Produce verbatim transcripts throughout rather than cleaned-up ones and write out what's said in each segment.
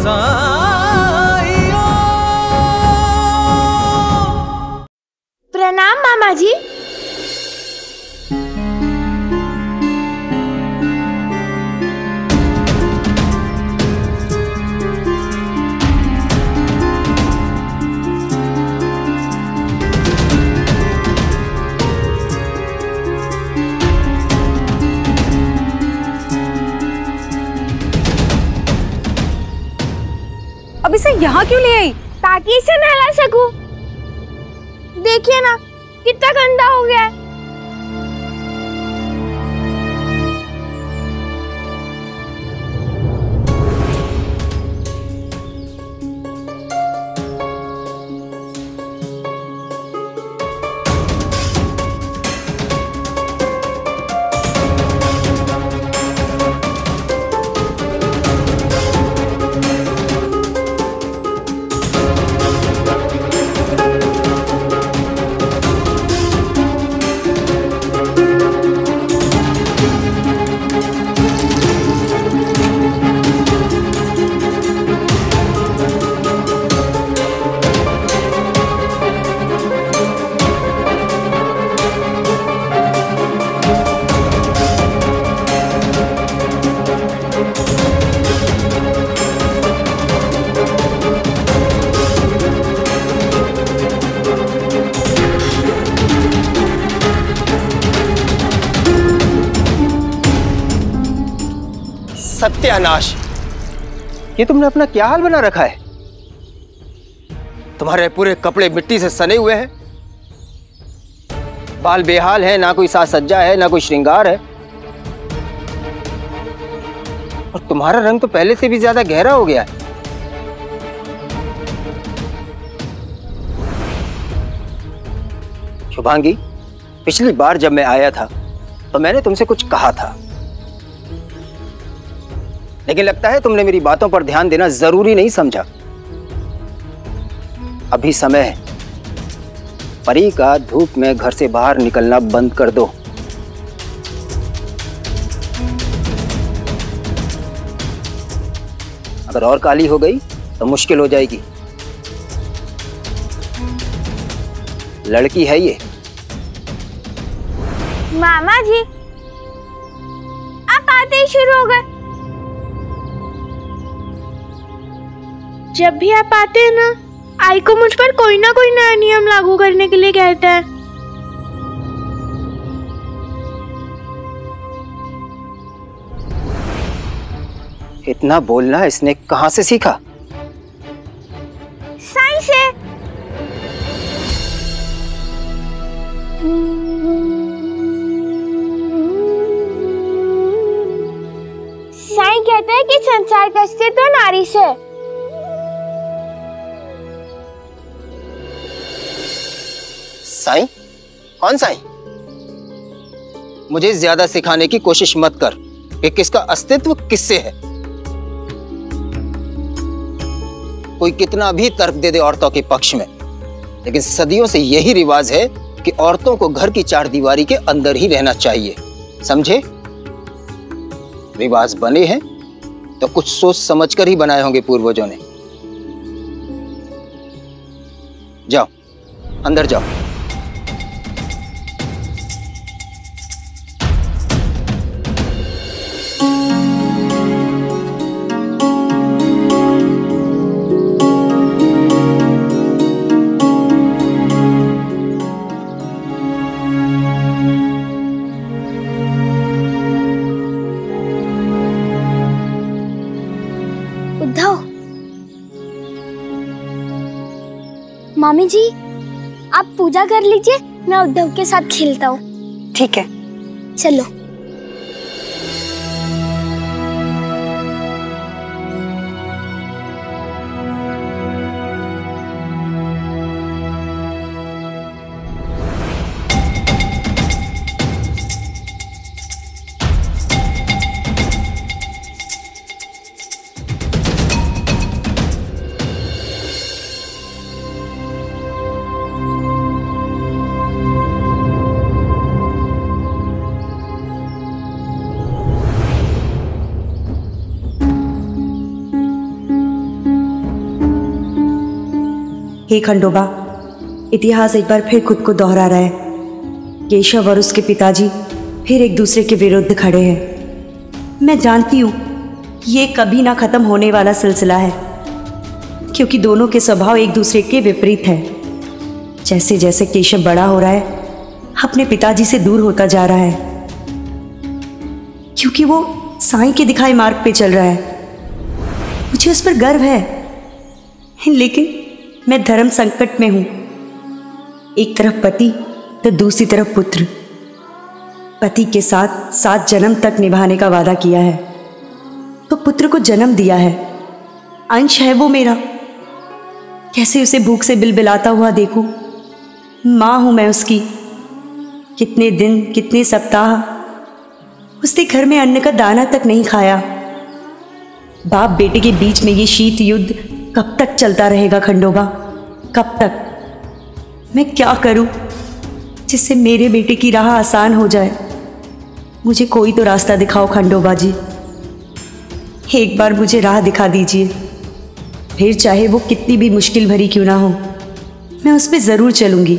प्रणाम मामा जी। अब इसे यहाँ क्यों ले आई? ताकि इसे नहला सकूं। देखिए ना कितना गंदा हो गया है। सत्यानाश, ये तुमने अपना क्या हाल बना रखा है? तुम्हारे पूरे कपड़े मिट्टी से सने हुए हैं, बाल बेहाल है, ना कोई साज सज्जा है, ना कोई श्रृंगार है, और तुम्हारा रंग तो पहले से भी ज्यादा गहरा हो गया है। शुभांगी, पिछली बार जब मैं आया था तो मैंने तुमसे कुछ कहा था, लेकिन लगता है तुमने मेरी बातों पर ध्यान देना जरूरी नहीं समझा। अभी समय है, परी का धूप में घर से बाहर निकलना बंद कर दो। अगर और काली हो गई तो मुश्किल हो जाएगी। लड़की है ये। मामा जी, आप आते ही शुरू हो गए। जब भी आप आते हैं ना, आई को मुझ पर कोई ना कोई नया नियम लागू करने के लिए कहता है। इतना बोलना इसने कहां से सीखा? साई से। साई कहता है कि संसार का अस्तित्व नारी से। साई? कौन साई? मुझे ज्यादा सिखाने की कोशिश मत कर कि किसका अस्तित्व किससे है। कोई कितना भी तर्क दे दे औरतों के पक्ष में, लेकिन सदियों से यही रिवाज है कि औरतों को घर की चार दीवारी के अंदर ही रहना चाहिए, समझे? रिवाज बने हैं तो कुछ सोच समझकर ही बनाए होंगे पूर्वजों ने। जाओ, अंदर जाओ। मामी जी, आप पूजा कर लीजिए, मैं उद्धव के साथ खेलता हूँ। ठीक है, चलो। हे खंडोबा, इतिहास एक बार फिर खुद को दोहरा रहा है। केशव और उसके पिताजी फिर एक दूसरे के विरुद्ध खड़े हैं। मैं जानती हूँ ये कभी ना खत्म होने वाला सिलसिला है, क्योंकि दोनों के स्वभाव एक दूसरे के विपरीत हैं। जैसे जैसे केशव बड़ा हो रहा है, अपने पिताजी से दूर होता जा रहा है, क्योंकि वो साईं के दिखाए मार्ग पे चल रहा है। मुझे उस पर गर्व है, लेकिन मैं धर्म संकट में हूं। एक तरफ पति तो दूसरी तरफ पुत्र। पति के साथ सात जन्म तक निभाने का वादा किया है, तो पुत्र को जन्म दिया है। अंश है वो मेरा। कैसे उसे भूख से बिलबिलाता हुआ देखूं। माँ हूं मैं उसकी। कितने दिन, कितने सप्ताह उसने घर में अन्न का दाना तक नहीं खाया। बाप बेटे के बीच में ये शीत युद्ध कब तक चलता रहेगा खंडोबा? कब तक? मैं क्या करूं जिससे मेरे बेटे की राह आसान हो जाए? मुझे कोई तो रास्ता दिखाओ खंडोबा जी। एक बार मुझे राह दिखा दीजिए, फिर चाहे वो कितनी भी मुश्किल भरी क्यों ना हो, मैं उस पर जरूर चलूंगी।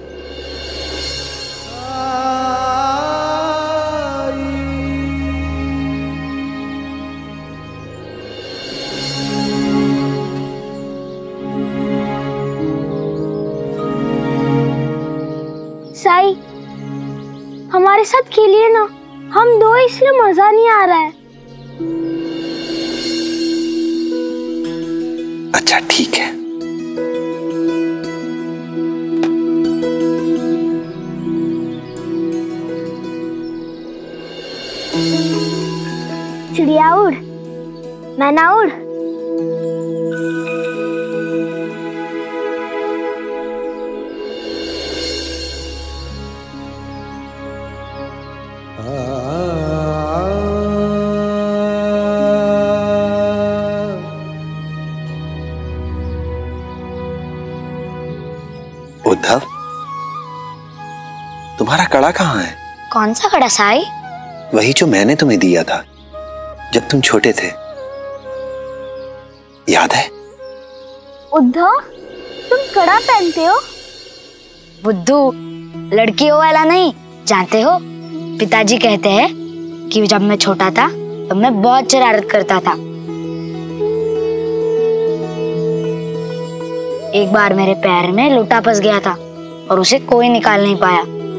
साई, हमारे साथ खेलिए ना, हम दो इसलिए मजा नहीं आ रहा है। अच्छा ठीक है। चिड़िया उड़, मैना उड़। उद्धव, तुम्हारा कड़ा कहाँ है? कौन सा कड़ा साई? वही जो मैंने तुम्हें दिया था जब तुम छोटे थे, याद है? उद्धव, तुम कड़ा पहनते हो? बुद्धू, लड़कियों वाला नहीं, जानते हो? पिताजी कहते हैं कि जब मैं छोटा था तब मैं बहुत शरारत करता था। एक बार मेरे पैर में लोटा फंस गया था और उसे कोई निकाल नहीं पाया।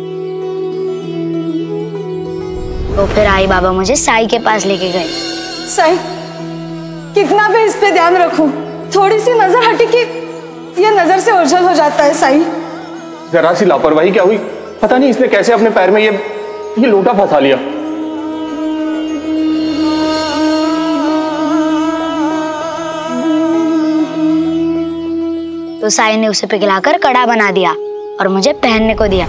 तो फिर आई बाबा मुझे साई के पास लेके गए। साई, कितना भी इस पे ध्यान रखूं, थोड़ी सी नजर हटी कि ये नजर से ओझल हो जाता है। साई, जरा सी लापरवाही क्या हुई? पता नहीं इसने कैसे अपने पैर में ये ये लोटा फंसा लिया। तो साई ने उसे पिघलाकर कड़ा बना दिया और मुझे पहनने को दिया।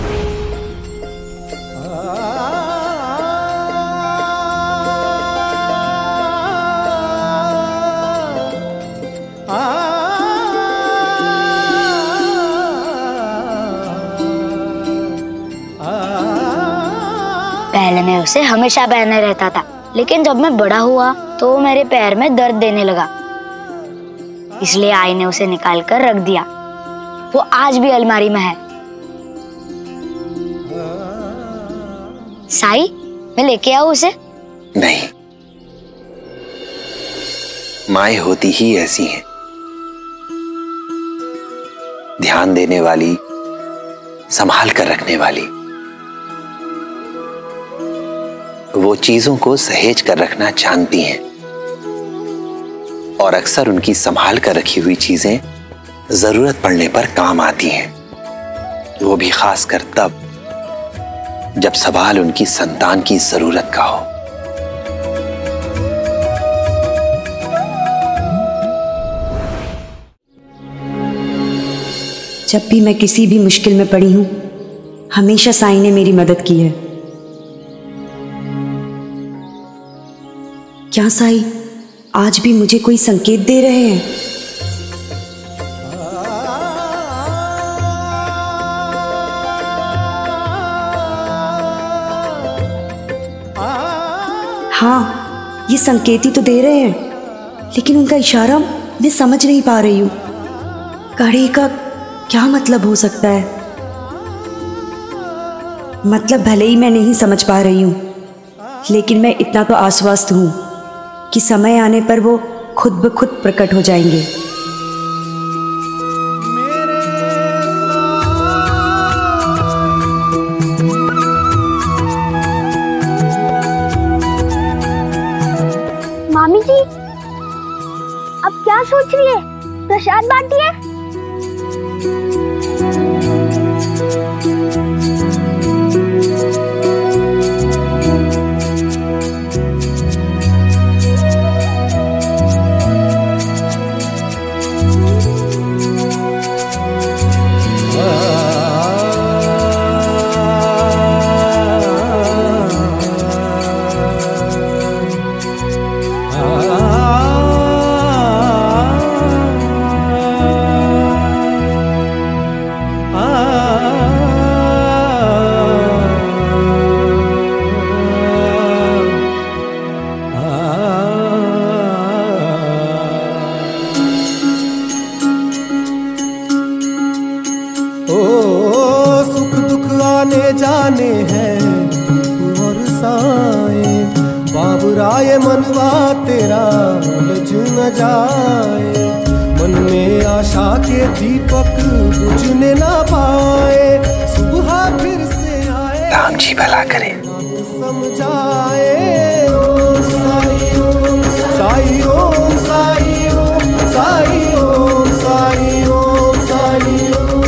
पहले मैं उसे हमेशा पहने रहता था, लेकिन जब मैं बड़ा हुआ तो मेरे पैर में दर्द देने लगा, इसलिए आई ने उसे निकाल कर रख दिया। वो आज भी अलमारी में है। साई, मैं लेके आऊं उसे? नहीं, माएं होती ही ऐसी हैं, ध्यान देने वाली, संभाल कर रखने वाली। वो चीजों को सहेज कर रखना जानती हैं और अक्सर उनकी संभाल कर रखी हुई चीजें जरूरत पड़ने पर काम आती हैं, वो भी खासकर तब जब सवाल उनकी संतान की जरूरत का हो। जब भी मैं किसी भी मुश्किल में पड़ी हूं, हमेशा साईं ने मेरी मदद की है। क्या साईं आज भी मुझे कोई संकेत दे रहे हैं? हाँ, ये संकेत ही तो दे रहे हैं, लेकिन उनका इशारा मैं समझ नहीं पा रही हूं। कड़े का क्या मतलब हो सकता है? मतलब भले ही मैं नहीं समझ पा रही हूँ, लेकिन मैं इतना तो आश्वस्त हूँ कि समय आने पर वो खुद ब खुद प्रकट हो जाएंगे। मामी जी, अब क्या सोच रही है? प्रसाद बांटिए। जाने हैं दुख और साए, बाबुराए मनवा तेरा उलझ न जाए। मन में आशा के दीपक बुझने ना पाए, सुबह फिर से आए राम जी भला करे। समझाए ओम साई ओम साई ओम साई ओम साई ओम साई ओम साई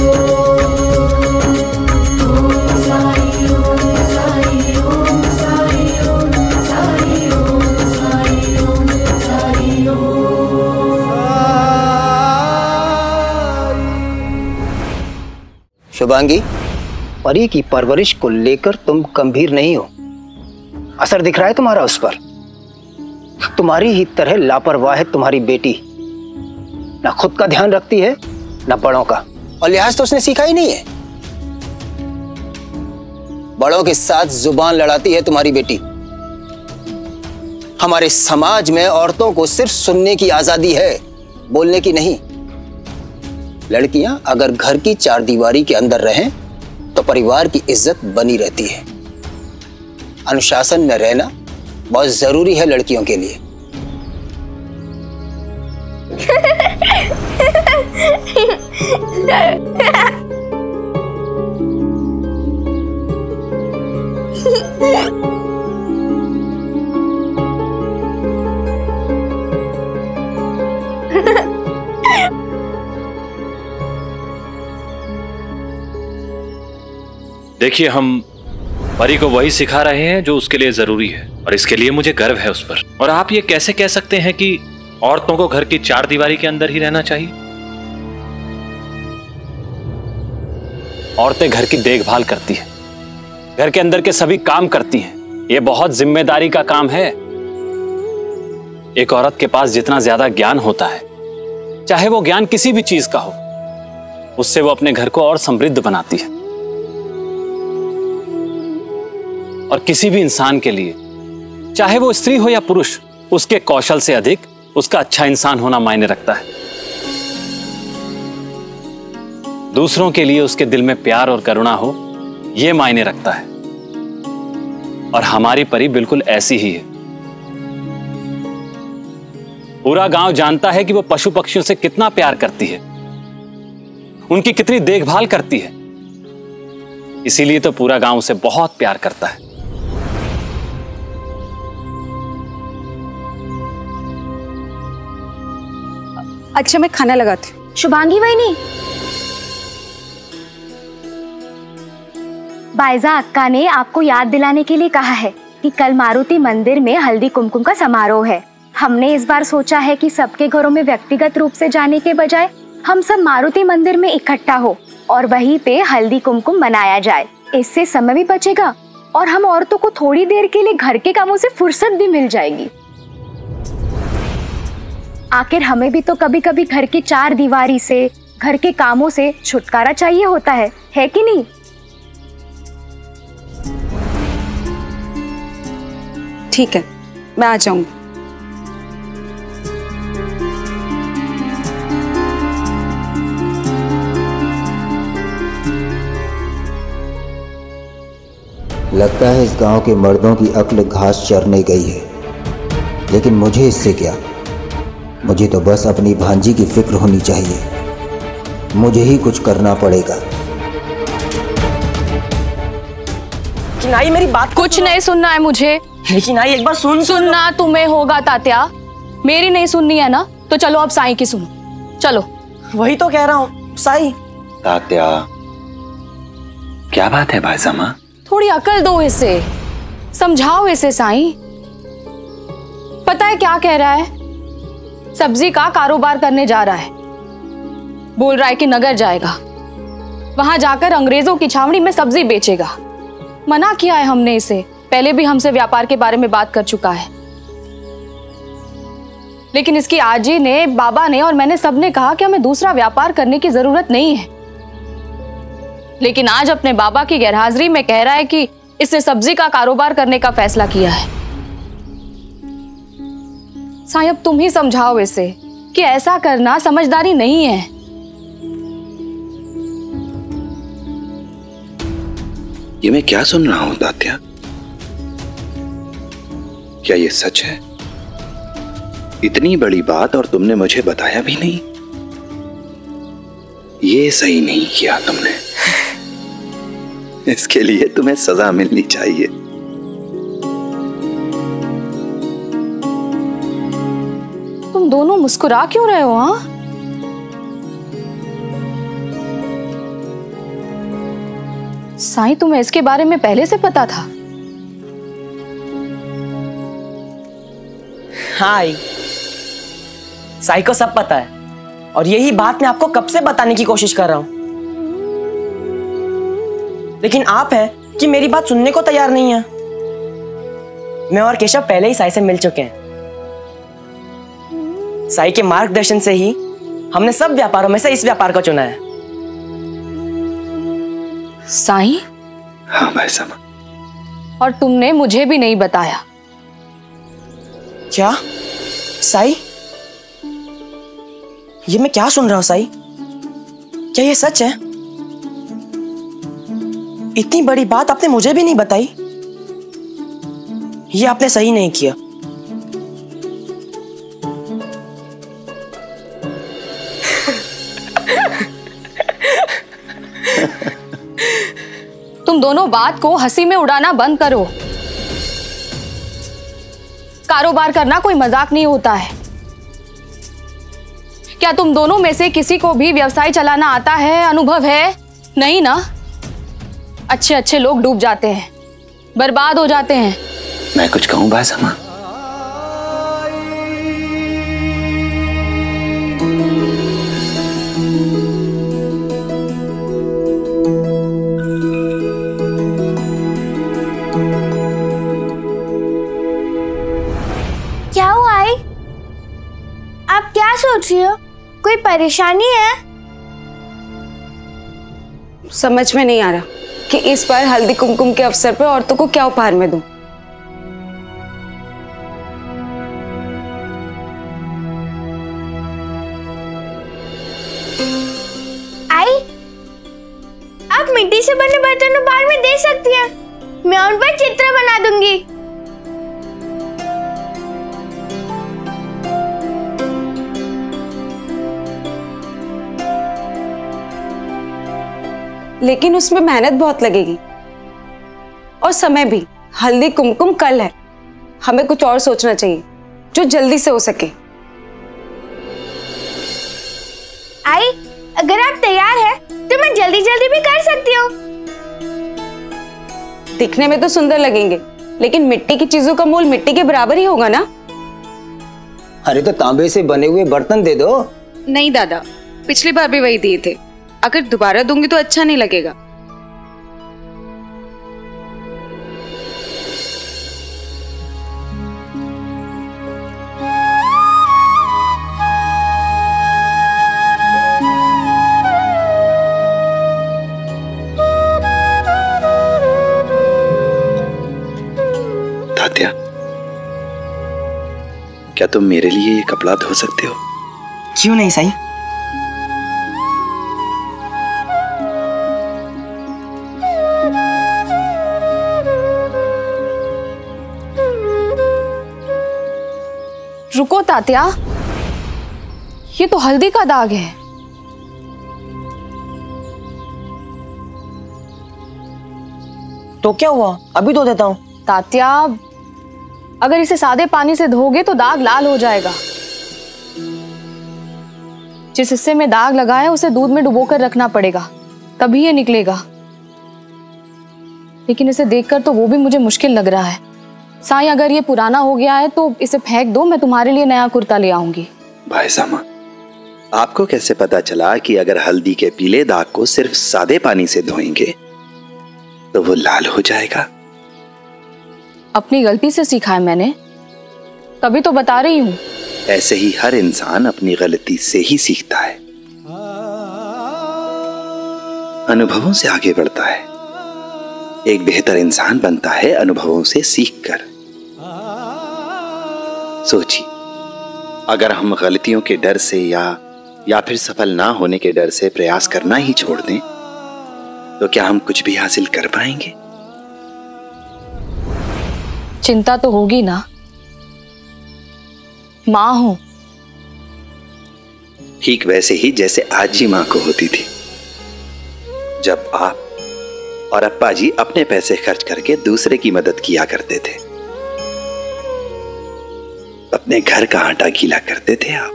शुभांगी, परी की परवरिश को लेकर तुम गंभीर नहीं हो। असर दिख रहा है तुम्हारा उस पर। तुम्हारी ही तरह लापरवाह है तुम्हारी बेटी, ना खुद का ध्यान रखती है ना बड़ों का, और लिहाज तो उसने सीखा ही नहीं है। बड़ों के साथ जुबान लड़ाती है तुम्हारी बेटी। हमारे समाज में औरतों को सिर्फ सुनने की आजादी है, बोलने की नहीं। लड़कियां अगर घर की चार दीवारी के अंदर रहें तो परिवार की इज्जत बनी रहती है। अनुशासन में रहना बहुत जरूरी है लड़कियों के लिए। देखिए, हम परी को वही सिखा रहे हैं जो उसके लिए जरूरी है, और इसके लिए मुझे गर्व है उस पर। और आप ये कैसे कह सकते हैं कि औरतों को घर की चार दीवारी के अंदर ही रहना चाहिए? औरतें घर की देखभाल करती हैं, घर के अंदर के सभी काम करती हैं। ये बहुत जिम्मेदारी का काम है। एक औरत के पास जितना ज्यादा ज्ञान होता है, चाहे वो ज्ञान किसी भी चीज का हो, उससे वो अपने घर को और समृद्ध बनाती है। और किसी भी इंसान के लिए, चाहे वो स्त्री हो या पुरुष, उसके कौशल से अधिक उसका अच्छा इंसान होना मायने रखता है। दूसरों के लिए उसके दिल में प्यार और करुणा हो, यह मायने रखता है। और हमारी परी बिल्कुल ऐसी ही है। पूरा गांव जानता है कि वो पशु पक्षियों से कितना प्यार करती है, उनकी कितनी देखभाल करती है। इसीलिए तो पूरा गांव उसे बहुत प्यार करता है। अच्छा, मैं खाना लगाती हूँ। शुभांगी वही बायजा अक्का ने आपको याद दिलाने के लिए कहा है कि कल मारुति मंदिर में हल्दी कुमकुम का समारोह है। हमने इस बार सोचा है कि सबके घरों में व्यक्तिगत रूप से जाने के बजाय हम सब मारुति मंदिर में इकट्ठा हो और वहीं पे हल्दी कुमकुम मनाया जाए। इससे समय भी बचेगा और हम औरतों को थोड़ी देर के लिए घर के कामों से फुर्सत भी मिल जाएगी। आखिर हमें भी तो कभी कभी घर की चार दीवारी से, घर के कामों से छुटकारा चाहिए होता है, है कि नहीं? ठीक है, मैं आ जाऊंगी। लगता है इस गांव के मर्दों की अक्ल घास चरने गई है, लेकिन मुझे इससे क्या। मुझे तो बस अपनी भांजी की फिक्र होनी चाहिए। मुझे ही कुछ करना पड़ेगा। लेकिन आई मेरी बात कुछ नहीं सुनना है मुझे। लेकिन आई एक बार सुन सुनना तुम्हें होगा तात्या, मेरी नहीं सुननी है ना, तो चलो अब साई की सुनो। चलो। वही तो कह रहा हूँ साई। तात्या क्या बात है भाईजामा? थोड़ी अकल दो इसे, समझाओ इसे साई। पता है क्या कह रहा है? सब्जी का कारोबार करने जा रहा है। बोल रहा है कि नगर जाएगा, वहां जाकर अंग्रेजों की छावनी में सब्जी बेचेगा। मना किया है हमने इसे, पहले भी हमसे व्यापार के बारे में बात कर चुका है। लेकिन इसकी आजी ने, बाबा ने और मैंने सबने कहा कि हमें दूसरा व्यापार करने की जरूरत नहीं है। लेकिन आज अपने बाबा की गैरहाजिरी में कह रहा है कि इसने सब्जी का कारोबार करने का फैसला किया है। साईं अब तुम ही समझाओ इसे कि ऐसा करना समझदारी नहीं है। ये मैं क्या सुन रहा हूं तात्या? क्या ये सच है? इतनी बड़ी बात और तुमने मुझे बताया भी नहीं। ये सही नहीं किया तुमने। इसके लिए तुम्हें सजा मिलनी चाहिए। तुम दोनों मुस्कुरा क्यों रहे हो? हाँ, साईं तुम्हें इसके बारे में पहले से पता था? हाँ साई को सब पता है, और यही बात मैं आपको कब से बताने की कोशिश कर रहा हूं। लेकिन आप हैं कि मेरी बात सुनने को तैयार नहीं है। मैं और केशव पहले ही साई से मिल चुके हैं। साई के मार्गदर्शन से ही हमने सब व्यापारों में से इस व्यापार को चुना है। साईं? हाँ भाई साहब। और तुमने मुझे भी नहीं बताया। क्या साई? ये मैं क्या सुन रहा हूं साई? क्या ये सच है? इतनी बड़ी बात आपने मुझे भी नहीं बताई। ये आपने सही नहीं किया। तुम दोनों बात को हंसी में उड़ाना बंद करो। कारोबार करना कोई मजाक नहीं होता है। क्या तुम दोनों में से किसी को भी व्यवसाय चलाना आता है, अनुभव है? नहीं ना? अच्छे अच्छे लोग डूब जाते हैं, बर्बाद हो जाते हैं। मैं कुछ कहूं भाईसामा? क्या हुआ आई? आप क्या सोच रही हो? कोई परेशानी है? समझ में नहीं आ रहा कि इस बार हल्दी कुमकुम के अवसर पर औरतों को क्या उपहार में दूं। आई, आप मिट्टी से बने बर्तन उपहार में दे सकती हैं। मैं उन पर चित्र बना दूंगी। लेकिन उसमें मेहनत बहुत लगेगी और समय भी। हल्दी कुमकुम कल है, हमें कुछ और सोचना चाहिए जो जल्दी से हो सके। आई, अगर आप तैयार हैं, तो मैं जल्दी जल्दी भी कर सकती हूँ। दिखने में तो सुंदर लगेंगे, लेकिन मिट्टी की चीजों का मोल मिट्टी के बराबर ही होगा ना? अरे तो तांबे से बने हुए बर्तन दे दो। नहीं दादा, पिछली बार भी वही दिए थे। अगर दोबारा दूंगी तो अच्छा नहीं लगेगा। तात्या, क्या तुम मेरे लिए ये कपड़ा धो सकते हो? क्यों नहीं साईं? रुको तात्या, ये तो हल्दी का दाग है। तो क्या हुआ, अभी धो देता हूँ। तात्या, अगर इसे सादे पानी से धोगे तो दाग लाल हो जाएगा। जिस हिस्से में दाग लगा है उसे दूध में डुबोकर रखना पड़ेगा, तभी ये निकलेगा। लेकिन इसे देखकर तो वो भी मुझे मुश्किल लग रहा है। साईं, अगर ये पुराना हो गया है तो इसे फेंक दो, मैं तुम्हारे लिए नया कुर्ता ले आऊंगी। भाई सामा, आपको कैसे पता चला कि अगर हल्दी के पीले दाग को सिर्फ सादे पानी से धोएंगे तो वो लाल हो जाएगा? अपनी गलती से सीखा है मैंने, तभी तो बता रही हूँ। ऐसे ही हर इंसान अपनी गलती से ही सीखता है, अनुभवों से आगे बढ़ता है। एक बेहतर इंसान बनता है अनुभवों से सीखकर। सोचिए, अगर हम गलतियों के डर से या या फिर सफल ना होने के डर से प्रयास करना ही छोड़ दें तो क्या हम कुछ भी हासिल कर पाएंगे? चिंता तो होगी ना, माँ हूं। ठीक वैसे ही जैसे आजी माँ को होती थी, जब आप और अप्पा जी अपने पैसे खर्च करके दूसरे की मदद किया करते थे। अपने घर का आटा गीला करते थे आप।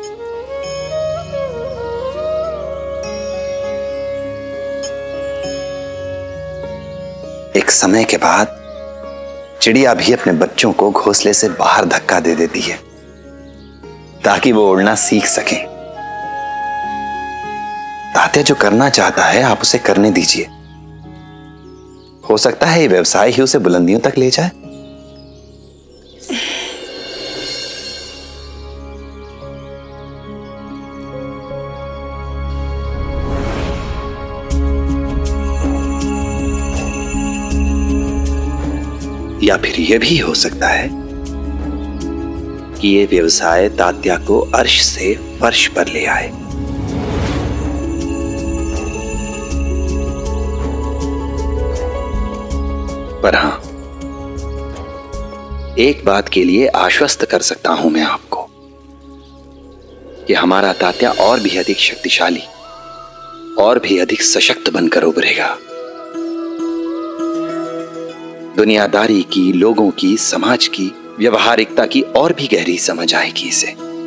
एक समय के बाद चिड़िया भी अपने बच्चों को घोंसले से बाहर धक्का दे देती है ताकि वो उड़ना सीख सकें। तात्या जो करना चाहता है आप उसे करने दीजिए। हो सकता है ये व्यवसाय ही उसे बुलंदियों तक ले जाए। या फिर यह भी हो सकता है कि ये व्यवसाय तात्या को अर्श से फर्श पर ले आए। पर हां, एक बात के लिए आश्वस्त कर सकता हूं मैं आपको कि हमारा तात्या और भी अधिक शक्तिशाली और भी अधिक सशक्त बनकर उभरेगा। दुनियादारी की, लोगों की, समाज की, व्यवहारिकता की और भी गहरी समझ आएगी इसे।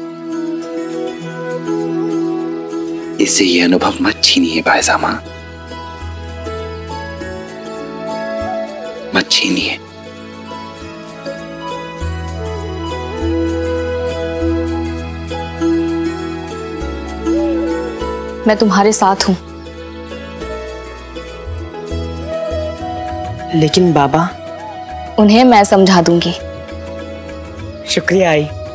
इससे ये अनुभव मत छीनिए भाईजामा, मत छीनिए। मैं तुम्हारे साथ हूं। लेकिन बाबा, उन्हें मैं समझा दूंगी। शुक्रिया आई।